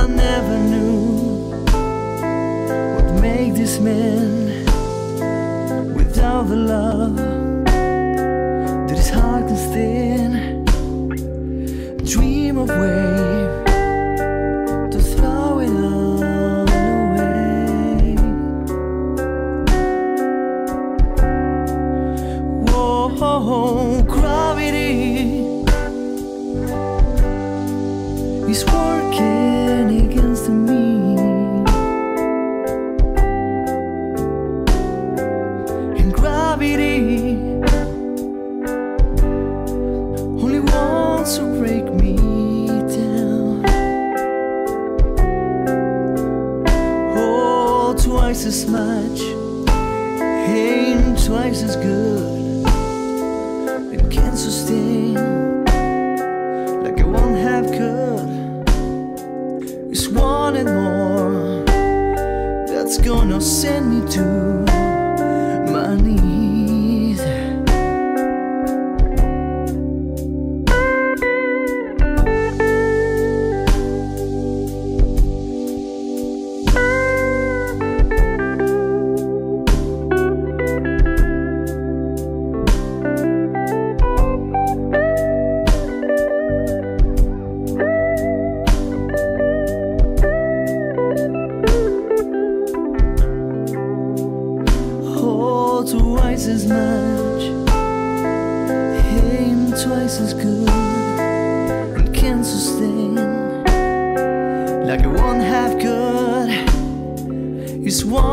I never knew what made this man without the love that his heart can stand. Dream of wave to throw it all away. Whoa, gravity is working against me. And gravity only wants to break me down. Oh, twice as much ain't twice as good, and can't sustain like I won't have could. It's one and more that's gonna send me to my knees. Twice as much ain't twice as good, and can't sustain like I won't have good. It's one